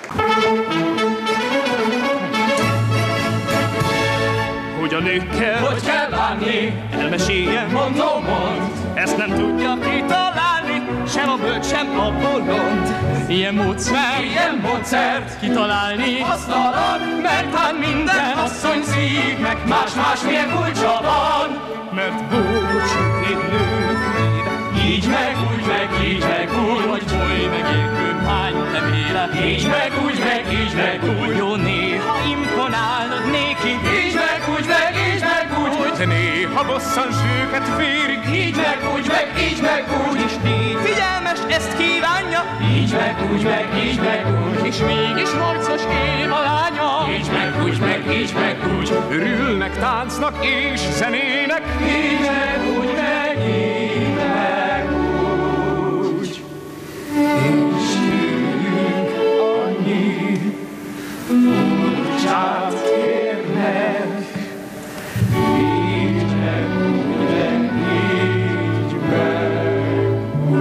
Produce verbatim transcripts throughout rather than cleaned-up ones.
Hogy a nőkkel, hogy kell bánni, elmeséljem, mondom, mond. Ezt nem tudja kitalálni, sem a bölcs, sem a bolond. Ilyen módszer, Ilyen módszert kitalálni hasztalan, mert hát minden asszony szívnek más-más milyen kulcsa van. mert búcsúzni nővér. Így meg, úgy meg, így meg, úgy, Hogy boly megérkő hány levéle. így meg, úgy meg, így meg, úgy. Jó, néha imponálnod néki. Így meg, úgy meg, így meg, úgy. Hogy néha bosszans őket vérik. Így meg, úgy meg, így meg, úgy. És négy figyelmes ezt kívánja. Így meg, úgy meg, így meg, úgy. És mégis harcos év a lánya. Így meg, úgy meg, így meg, úgy. Örülnek, táncnak és zenének. Így meg, úgy meg, így meg, úgy. És tőlünk annyi furcsát kérnek. Így meg, úgy meg, így meg,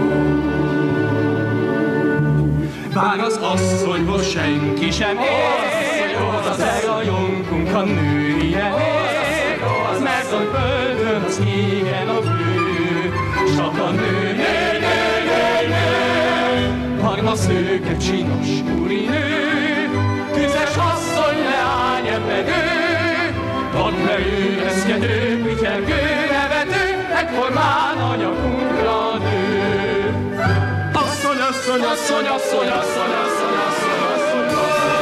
Bár az asszonyhoz senki sem ér, az elrajonkunk a nője ér, mert a földön az égen a fő, csak a nő, nő, nő, nő, nő. Barna szőke, csinos úrinő, tüzes asszony, leány, ebbenő, vadmerőeszkedő, pityelgő, nevető, egyformán a nyakunkra nő. Asszony, asszony, asszony, asszony, asszony, asszony, asszony, asszony,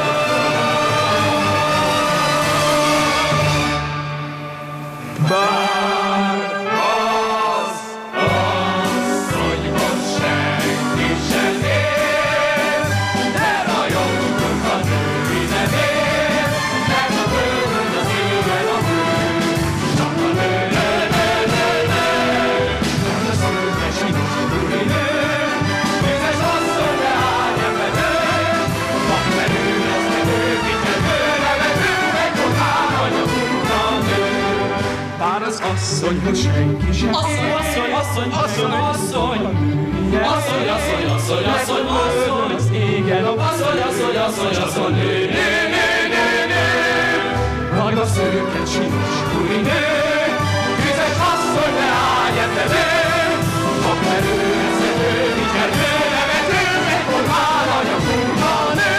bár az asszonyhoz senki sem ér, de rajongunk a női nevért, mert a földön az égen a fő, csak a nő, nő, nő, nő, nő. A szőke csinos úrinő, tüzes asszony, leány, ebbenő, vakmerő, eszkedő, pityelgő, nevető, egyformán a nyakunkra nő. Bár az asszonyhoz senki sem Asszony, asszony, asszony, asszony, asszony, asszony, asszony, asszony, asszony, asszony, az égen a asszony, asszony, asszony, asszony, nő, nő, nő, nő, nő. barna szőke, csinos Úrinő, tüzes asszony, leány, ebbenő, vakmerő, eszedő, vigyelő, nevető, egyformán a nyakunkra nő.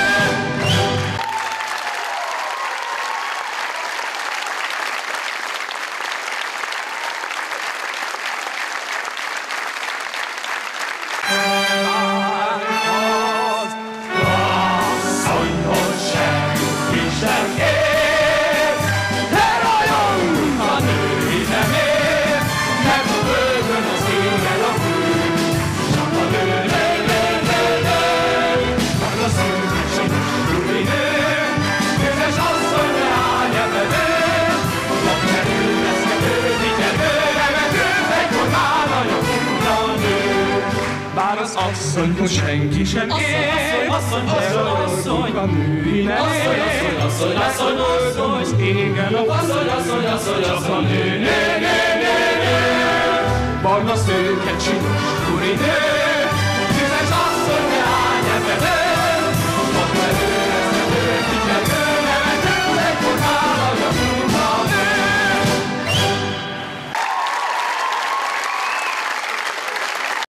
Asszonyhoz senki sem ér, de rajongunk a női nemért, mert a földön az égen a fő, csak a nő, nő, nő, nő, nő. Barna szőke, csinos úrinő, tüzes asszony, leány, ebbenő, vakmerő, eszkedő, vigyelő, nevető, egyformán a nyakunkra nő. Bár az asszonyhoz senki sem ér, Asszony, asszony, asszony, a női asszony, asszony, asszony, asszony, asszony, az égen a asszony, asszony, asszony, asszony, nő, nő, nő, nő, nő. barna szőke, csinos Úrinő,